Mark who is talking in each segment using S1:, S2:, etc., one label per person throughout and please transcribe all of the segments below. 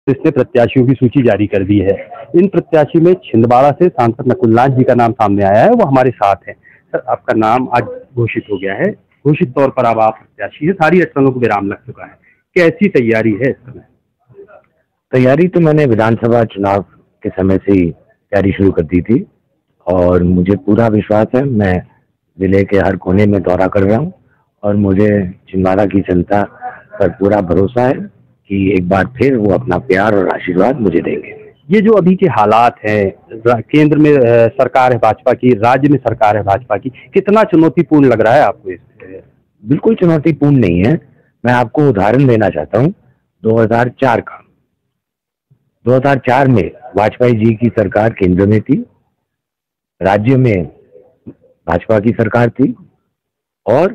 S1: इसने प्रत्याशियों की सूची जारी कर दी है। इन प्रत्याशी में छिंदवाड़ा से सांसद नकुलनाथ जी का नाम सामने आया है, वो हमारे साथ हैं। सर, आपका नाम आज घोषित हो गया है, घोषित तौर पर अब आप प्रत्याशी हैं, सारी अड़चनों को विराम लग चुका है। कैसी तैयारी है इस समय?
S2: तैयारी तो मैंने विधानसभा चुनाव के समय से ही तैयारी शुरू कर दी थी और मुझे पूरा विश्वास है। मैं जिले के हर कोने में दौरा कर रहा हूँ और मुझे छिंदवाड़ा की जनता पर पूरा भरोसा है कि एक बार फिर वो अपना प्यार और आशीर्वाद मुझे देंगे।
S1: ये जो अभी के हालात हैं, केंद्र में सरकार है भाजपा की, राज्य में सरकार है भाजपा की, कितना चुनौतीपूर्ण लग रहा है आपको?
S2: बिल्कुल चुनौतीपूर्ण नहीं है। मैं आपको उदाहरण देना चाहता हूँ 2004 का। 2004 में वाजपेयी जी की सरकार केंद्र में थी, राज्य में भाजपा की सरकार थी और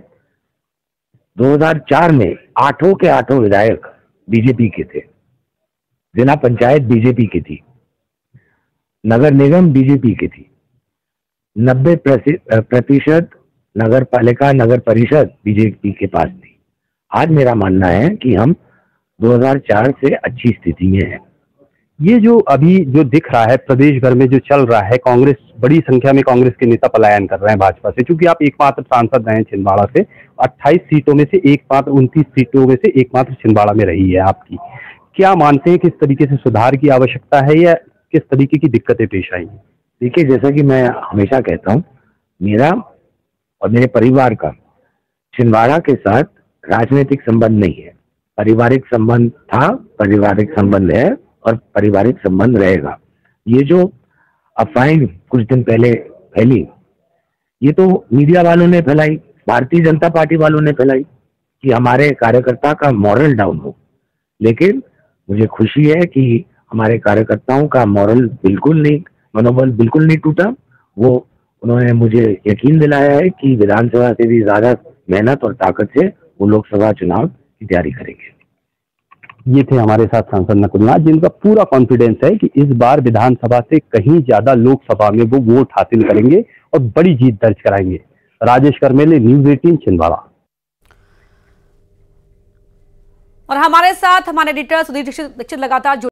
S2: 2004 में आठों के आठों विधायक बीजेपी के थे, जिला पंचायत बीजेपी की थी, नगर निगम बीजेपी की थी, 90% नगर पालिका नगर परिषद बीजेपी के पास थी। आज मेरा मानना है कि हम 2004 से अच्छी स्थिति में हैं।
S1: ये जो अभी जो दिख रहा है प्रदेश भर में जो चल रहा है, कांग्रेस, बड़ी संख्या में कांग्रेस के नेता पलायन कर रहे हैं भाजपा से, क्योंकि आप एकमात्र सांसद रहे हैं छिंदवाड़ा से। 28 सीटों में से एकमात्र 29 सीटों में से एकमात्र छिंदवाड़ा में रही है आपकी। क्या मानते हैं किस तरीके से सुधार की आवश्यकता है या किस तरीके की दिक्कतें पेश आई हैं?
S2: देखिए, जैसा कि मैं हमेशा कहता हूँ, मेरा और मेरे परिवार का छिंदवाड़ा के साथ राजनीतिक संबंध नहीं है। पारिवारिक संबंध था, पारिवारिक संबंध है और पारिवारिक संबंध रहेगा। ये जो अफवाहें कुछ दिन पहले फैली, ये तो मीडिया वालों ने फैलाई, भारतीय जनता पार्टी वालों ने फैलाई कि हमारे कार्यकर्ता का मॉरल डाउन हो। लेकिन मुझे खुशी है कि हमारे कार्यकर्ताओं का मॉरल बिल्कुल नहीं, मनोबल बिल्कुल नहीं टूटा। वो उन्होंने मुझे यकीन दिलाया है कि विधानसभा से भी ज्यादा मेहनत और ताकत से वो लोकसभा चुनाव की तैयारी करेंगे।
S1: ये थे हमारे साथ सांसद नकुलनाथ, जिनका पूरा कॉन्फिडेंस है कि इस बार विधानसभा से कहीं ज्यादा लोकसभा में वो वोट हासिल करेंगे और बड़ी जीत दर्ज कराएंगे। राजेश करमेले, न्यूज़ 18 छिंदवाड़ा।
S3: और हमारे साथ हमारे एडिटर सुधीर दीक्षित लगातार